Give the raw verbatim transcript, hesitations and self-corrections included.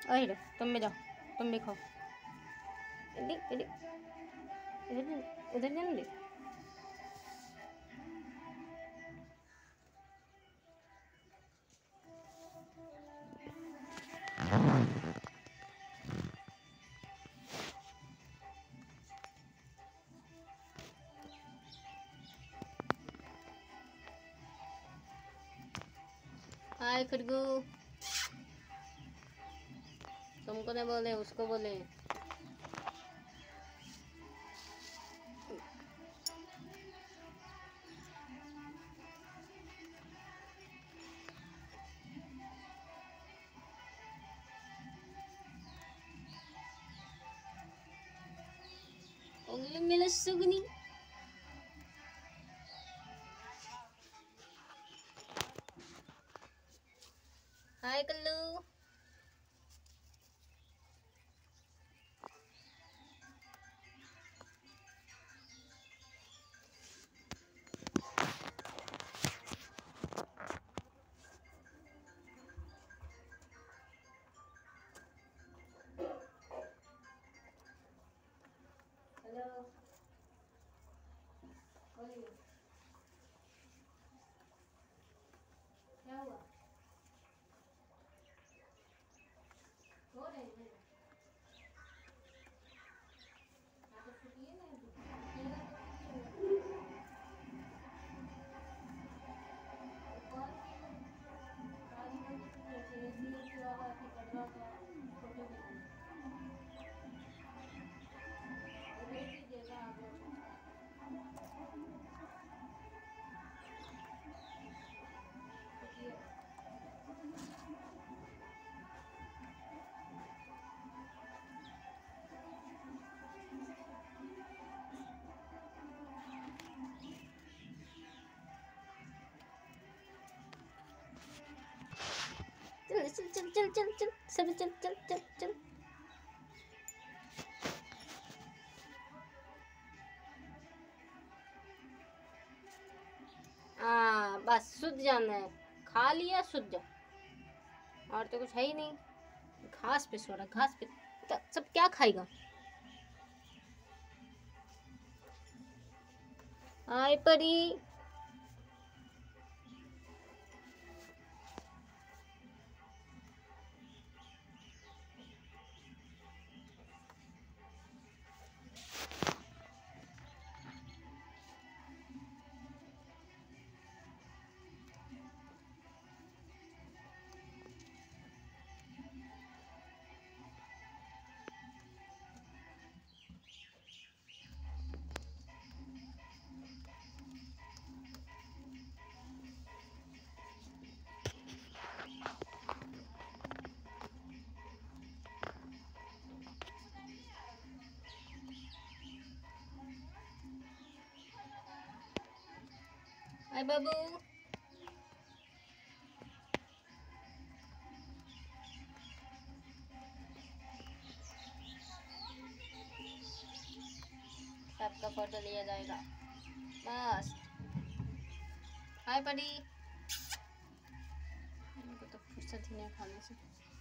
ओए लो, तुम भी जाओ, तुम भी खाओ। इधर इधर इधर उधर जाने दे। हाय खुरगू, तुमको नहीं बोले, उसको बोले। उंगली मिले सुगनी। हाय कल्लू। हेलो, बोलिए, क्या हुआ? हो रही है हाँ, तो छुट्टिए ना, छुट्टिएगा तो छुट्टी होगा। तो कौन सी काली बंदी छुट्टी होती है? एच डी एफ सी वाला कि कटवा का फोटो भी नहीं, वो भेज दीजिएगा आगे को। छुट्टिएगा चल चल चल चल चल चल सब चल चल चल चल। हाँ बस सुध जाना है, खा लिया सुध जाओ, और तो कुछ है ही नहीं। घास पे सो रहा, घास पे तो सब क्या खाएगा? हाय परी। हाय बाबू। सबका फोटो लिया जाएगा बस। हाय परी। इनको तो फुर्सत ही नहीं खाने से।